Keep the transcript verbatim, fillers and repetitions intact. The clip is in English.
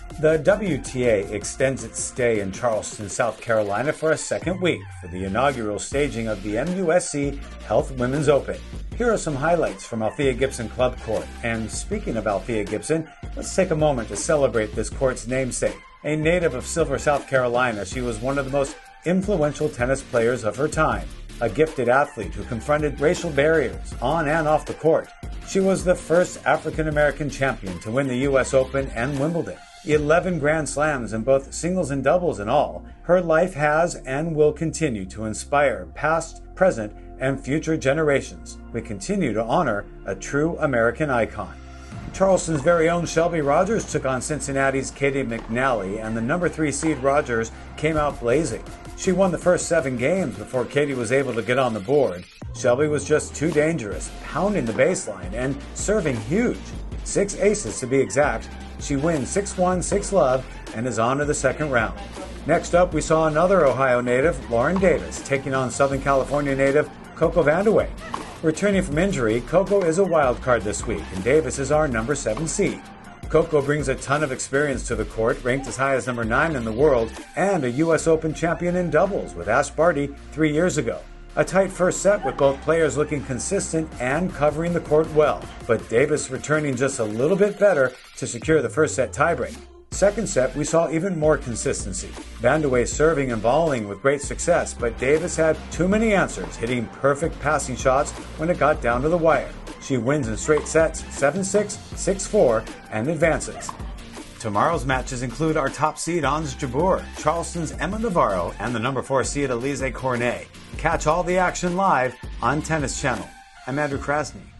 The W T A extends its stay in Charleston, South Carolina for a second week for the inaugural staging of the M U S C Health Women's Open. Here are some highlights from Althea Gibson Club Court. And speaking of Althea Gibson, let's take a moment to celebrate this court's namesake. A native of Silver, South Carolina, she was one of the most influential tennis players of her time. A gifted athlete who confronted racial barriers on and off the court. She was the first African-American champion to win the U S Open and Wimbledon. eleven Grand Slams in both singles and doubles in all. Her life has and will continue to inspire past, present, and future generations. We continue to honor a true American icon. Charleston's very own Shelby Rogers took on Cincinnati's Katie McNally, and the number three seed Rogers came out blazing. She won the first seven games before Katie was able to get on the board. Shelby was just too dangerous, pounding the baseline and serving huge. Six aces to be exact. She wins six one, six love, and is on to the second round. Next up, we saw another Ohio native, Lauren Davis, taking on Southern California native Coco Vandeweghe. Returning from injury, Coco is a wild card this week, and Davis is our number seven seed. Coco brings a ton of experience to the court, ranked as high as number nine in the world, and a U S Open champion in doubles with Ash Barty three years ago. A tight first set with both players looking consistent and covering the court well, but Davis returning just a little bit better to secure the first set tiebreak. Second set, we saw even more consistency. Vandeweghe serving and volleying with great success, but Davis had too many answers, hitting perfect passing shots when it got down to the wire. She wins in straight sets, seven six, six four, and advances. Tomorrow's matches include our top seed Ons Jabeur, Charleston's Emma Navarro, and the number four seed Alizé Cornet. Catch all the action live on Tennis Channel. I'm Andrew Krasny.